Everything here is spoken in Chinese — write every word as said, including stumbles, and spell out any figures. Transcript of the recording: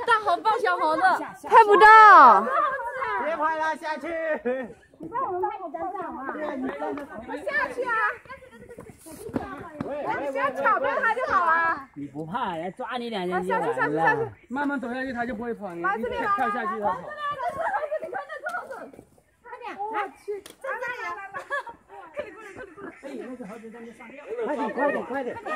大红抱小红的， 拍不到。 别拍了，下去。 你帮我们拍个站长啊！ 对啊，你站着。 我下去啊！你只要挑逗它就好了。 你不怕，来抓你两下就下去下去下去， 慢慢走下去，它就不会跑。你来这边来， 跳下去它跑。 你快点，快点，快点！我去，在这里，快点，快点，快点！ 哎，那个猴子在那上吊。快点，快点，快点！